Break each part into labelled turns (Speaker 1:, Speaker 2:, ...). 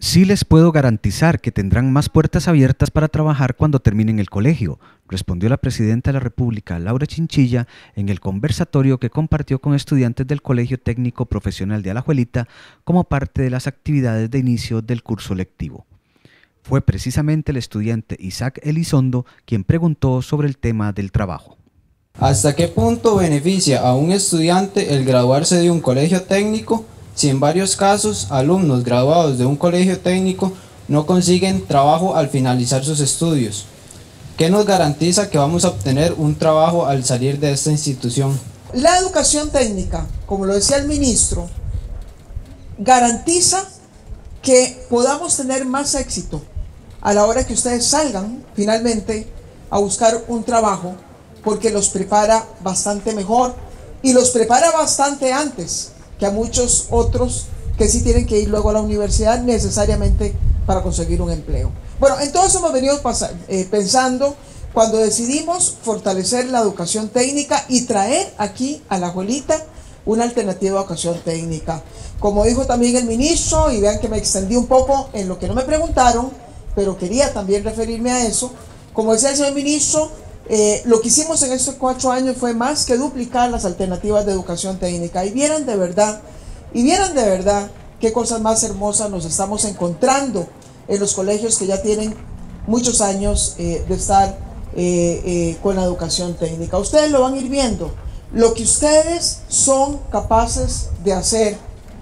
Speaker 1: Sí les puedo garantizar que tendrán más puertas abiertas para trabajar cuando terminen el colegio, respondió la presidenta de la República, Laura Chinchilla, en el conversatorio que compartió con estudiantes del Colegio Técnico Profesional de Alajuelita como parte de las actividades de inicio del curso lectivo. Fue precisamente el estudiante Isaac Elizondo quien preguntó sobre el tema del trabajo.
Speaker 2: ¿Hasta qué punto beneficia a un estudiante el graduarse de un colegio técnico si en varios casos alumnos graduados de un colegio técnico no consiguen trabajo al finalizar sus estudios? ¿Qué nos garantiza que vamos a obtener un trabajo al salir de esta institución?
Speaker 3: La educación técnica, como lo decía el ministro, garantiza que podamos tener más éxito a la hora que ustedes salgan finalmente a buscar un trabajo, porque los prepara bastante mejor y los prepara bastante antes que a muchos otros que sí tienen que ir luego a la universidad necesariamente para conseguir un empleo. Bueno, entonces hemos venido pensando cuando decidimos fortalecer la educación técnica y traer aquí a Alajuelita una alternativa de educación técnica. Como dijo también el ministro, y vean que me extendí un poco en lo que no me preguntaron, pero quería también referirme a eso. Como decía el señor ministro, lo que hicimos en estos 4 años fue más que duplicar las alternativas de educación técnica. Y vieran de verdad qué cosas más hermosas nos estamos encontrando en los colegios que ya tienen muchos años de estar con la educación técnica. Ustedes lo van a ir viendo, lo que ustedes son capaces de hacer,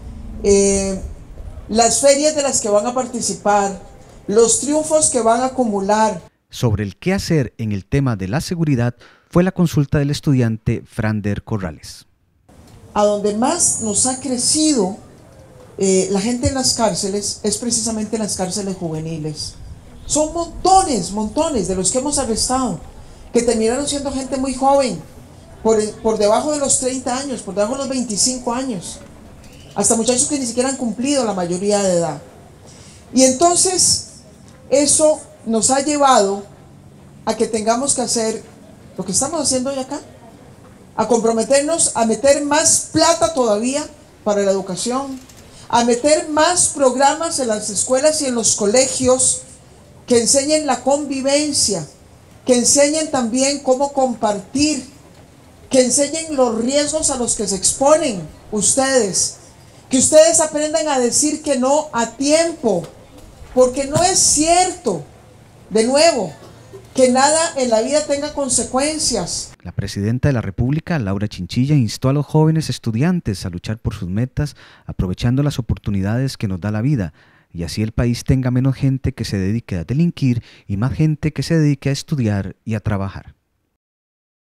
Speaker 3: las ferias de las que van a participar, los triunfos que van a acumular.
Speaker 1: Sobre el qué hacer en el tema de la seguridad fue la consulta del estudiante Frander Corrales.
Speaker 3: A donde más nos ha crecido la gente en las cárceles es precisamente en las cárceles juveniles. Son montones de los que hemos arrestado, que terminaron siendo gente muy joven, por debajo de los 30 años, por debajo de los 25 años, hasta muchachos que ni siquiera han cumplido la mayoría de edad. Y entonces eso nos ha llevado a que tengamos que hacer lo que estamos haciendo hoy acá, a comprometernos a meter más plata todavía para la educación, a meter más programas en las escuelas y en los colegios que enseñen la convivencia, que enseñen también cómo compartir, que enseñen los riesgos a los que se exponen ustedes, que ustedes aprendan a decir que no a tiempo, porque no es cierto, de nuevo, que nada en la vida tenga consecuencias.
Speaker 1: La presidenta de la República, Laura Chinchilla, instó a los jóvenes estudiantes a luchar por sus metas, aprovechando las oportunidades que nos da la vida, y así el país tenga menos gente que se dedique a delinquir y más gente que se dedique a estudiar y a trabajar.